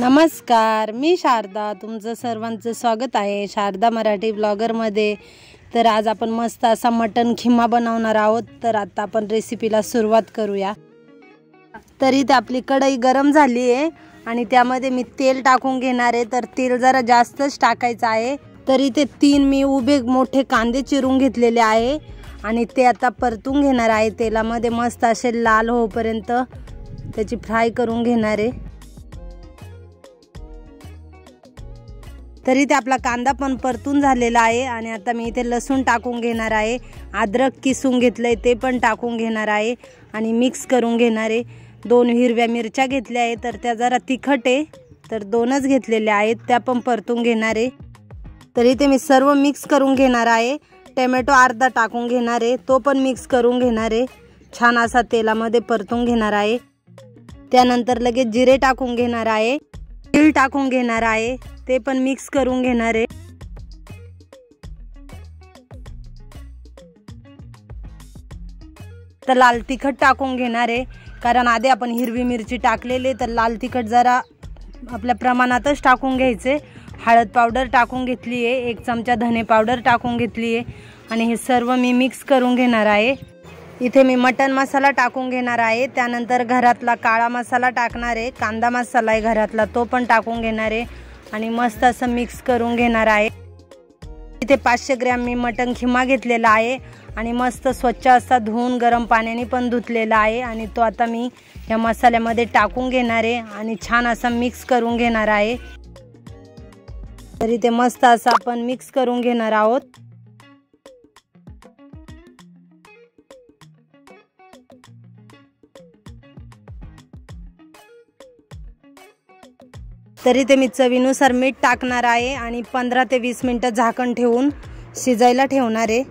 नमस्कार, मी शारदा. तुमचं सर्वांचं स्वागत आहे शारदा मराठी ब्लॉगरमध्ये. तर आज आपण मस्त असा मटन खिमा बनवणार आहोत. तर आता आपण रेसिपीला सुरुवात करूया. तरी ते आपली कढई गरम झाली आहे आणि त्यामध्ये मी तेल टाकून घेणार आहे. तर तेल जरा जास्तच टाकायचं आहे. तरी ते 3 मी उभे मोठे कांदे चिरून घेतलेले आहे आणि ते आता परतून घेणार आहे तेलामध्ये. मस्त असे लाल होईपर्यंत त्याची फ्राय करून घेणार आहे. तरी ते आपला कांदा पण परतून झालेला आहे आणि आता मी इथे लसूण टाकून घेणार आहे. अद्रक किसून घेतलंय ते पण टाकून घेणार आहे आणि मिक्स करून घेणार आहे. 2 हिरव्या मिरच्या घेतल्या आहे, तर त्या जरा तिखट आहे तर 2च घेतलेल्या आहेत, त्या पण परतून घेणार आहे. तरी ते मी सर्व मिक्स करून घेणार आहे. टोमॅटो अर्धा टाकून घेणार आहे, तो पण मिक्स करून घेणार आहे. छान असा तेलामध्ये परतून घेणार आहे. त्यानंतर लगेच जिरे टाकून घेणार आहे, तीळ टाकून घेणार आहे, ते पण मिक्स करून घेणार आहे. तर लाल तिखट टाकून घेणार आहे, कारण आधी आपण हिरवी मिरची टाकलेली, तर लाल तिखट जरा आपल्या प्रमाणातच टाकून घ्यायचे. हळद पावडर टाकून घेतली आहे, 1 चमचा धने पावडर टाकून घेतली आहे आणि हे सर्व मी मिक्स करून घेणार आहे. इथे मी मटन मसाला टाकून घेणार आहे. त्यानंतर घरातला काळा मसाला टाकणार आहे. कांदा मसाला आहे घरातला, तो पण टाकून घेणार आहे आणि मस्त असं मिक्स करून घेणार आहे. इथे 500 ग्रॅम मी मटन खिमा घेतलेला आहे आणि मस्त स्वच्छ असा धुवून गरम पाण्याने पण धुतलेला आहे आणि तो आता मी या मसाल्यामध्ये टाकून घेणार आहे आणि छान असा मिक्स करून घेणार आहे. तरी ते मस्त असं आपण मिक्स करून घेणार आहोत. तरी ते मी चवीनुसार मीठ टाकणार आहे आणि 15 ते 20 मिनिटं झाकण ठेवून शिजायला ठेवणार आहे.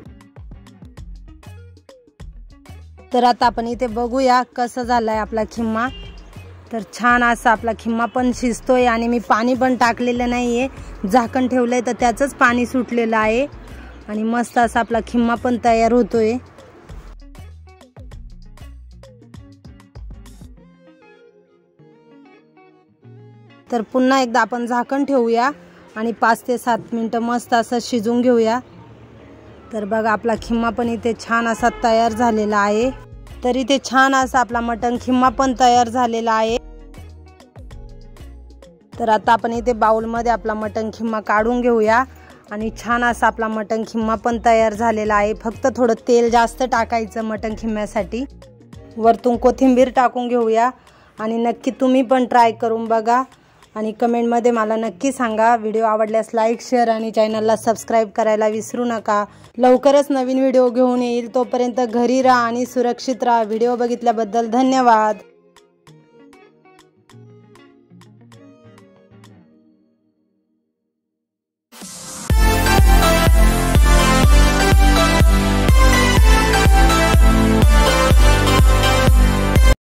तर आता आपण इथे बघूया कसं झालाय आपला खिमा. तर छान असा आपला खिमा पण शिजतोय आणि मी पाणी पण टाकलेलं नाहीये, झाकण ठेवलंय तर त्याचंच पाणी सुटलेलं आहे आणि मस्त असा आपला खिमा पण तयार होतोय. तर पुन्हा एकदा आपण झाकण ठेवूया आणि 5 ते 7 मिनिटं मस्त असं शिजून घेऊया. तर बघा आपला खिमा पण इथे छान असा तयार झालेला आहे. तर इथे छान असा आपला मटन खिमा पण तयार झालेला आहे. तर आता आपण इथे बाउलमध्ये आपला मटन खिमा काढून घेऊया आणि छान असा आपला मटन खिमा पण तयार झालेला आहे. फक्त थोडं तेल जास्त टाकायचं मटन खिम्यासाठी. वरतून कोथिंबीर टाकून घेऊया आणि नक्की तुम्ही पण ट्राय करून बघा आणि कमेंटमध्ये मला नक्की सांगा. व्हिडिओ आवडल्यास लाईक, शेअर आणि चॅनलला सबस्क्राईब करायला विसरू नका. लवकरच नवीन व्हिडिओ घेऊन येईल. तोपर्यंत घरी राहा आणि सुरक्षित राहा. व्हिडिओ बघितल्याबद्दल धन्यवाद.